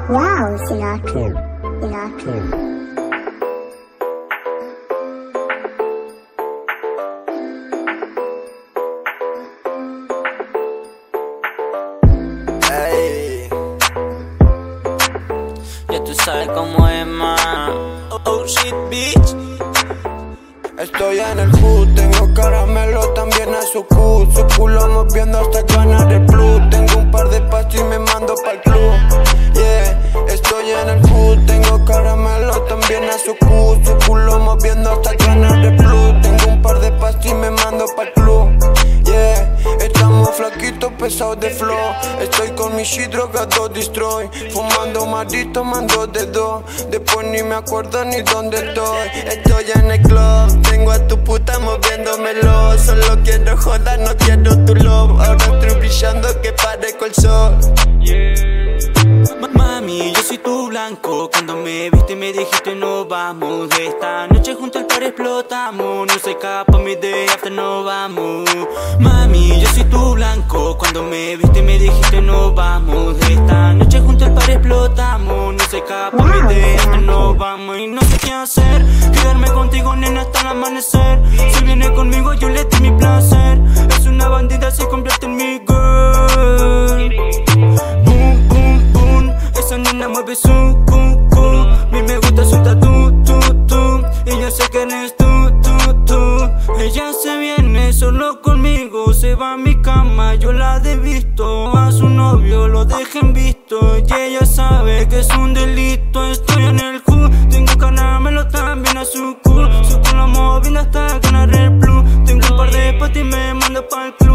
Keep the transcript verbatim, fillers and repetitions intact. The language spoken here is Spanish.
Wow, Sinatra. Sinatra. Ya tú sabes cómo es, más. Oh, oh shit, bitch. Estoy en el hood, tengo caramelo también a su cu. Su culo moviendo hasta ganar el plus. Tengo un par de pastis y me mando pa'l club. Yeah, estoy en el hood, tengo caramelo también a su cu. Su culo moviendo hasta ganar el plus. Tengo un par de pastis y me mando pa'l club. Yeah, estamos flaquitos, pesados de flow. Estoy con mi shit, drogado, destroy. Fumando marito, mando de dos. Después ni me acuerdo ni dónde estoy. Estoy en el club, tengo a tu puta moviéndomelo. Solo quiero joder, no quiero tu love. Ahora estoy brillando que parezco el sol. Mami, yo soy tu blanco. Cuando me viste me dijiste no vamos. De esta noche junto al par explotamos. No se escapa mi day after, no vamos. Mami, yo soy tu blanco. Cuando me viste me dijiste no vamos. De esta noche junto al par explotamos. No se escapa mi day after, no vamos. Y no sé qué hacer, quedarme contigo nena hasta el amanecer. Si viene conmigo yo le doy mi placer. Es una bandida, se convierte en mi girl. Boom, boom, boom. Esa nena mueve su cu, cu. A mí me gusta su tatu, tu, tu. Y yo sé que eres tú, tú, tú. Ella se viene solo conmigo. Se va a mi cama, yo la desvisto. A su novio lo dejen visto. Y ella sabe que es un delito. Estoy en el hood, tengo caramelo también a su cu. Su culo móvil hasta ganar el plus. Tengo un par de patis y me mando pa'l club.